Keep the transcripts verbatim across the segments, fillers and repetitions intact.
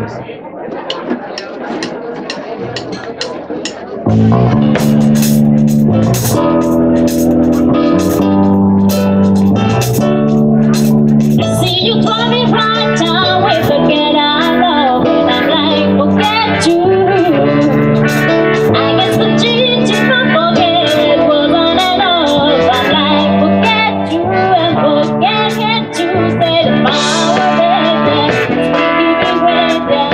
See you call me right down, we forget our love, and I'm like, forget you. I guess the change in my forget wasn't enough. I'm like, forget you and forget it you. Say the power there, keep me waiting.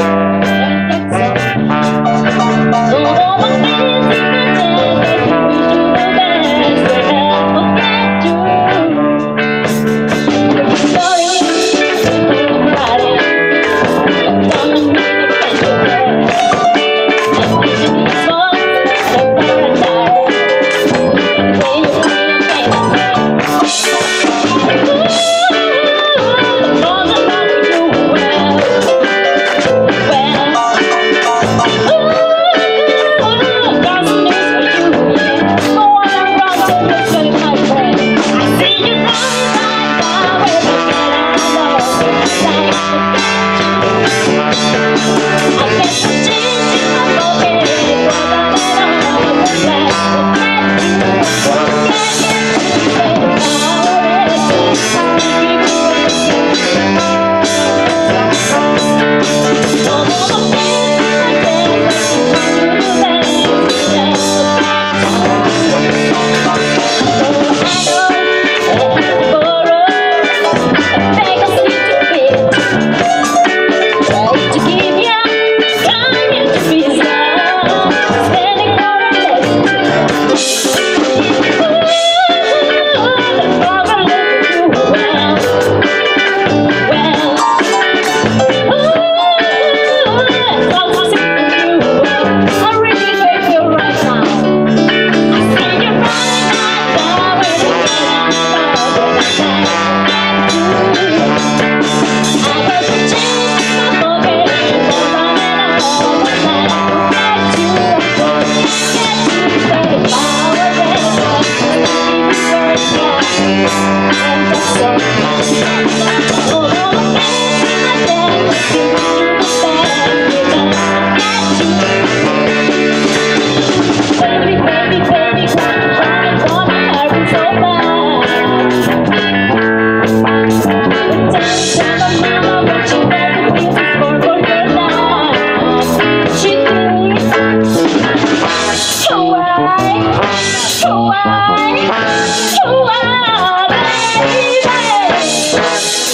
So all my things in my head, we do the best, and forget you. Sorry, nobody. Come and make me catch your breath. I'm wishing you saw the paradise. The way you feel your face and say, ooh, the more I love you, well, well, ooh, got some news for you, yeah. Go on and run to the city, my friend. I see you running right now, where you get out of love, and I'm like, I guess the change in my pocket wasn't enough. I'm like, forget you, forget it, say the power is there, keep me waiting. So all the things in my head, we do the best, and why, why, baby?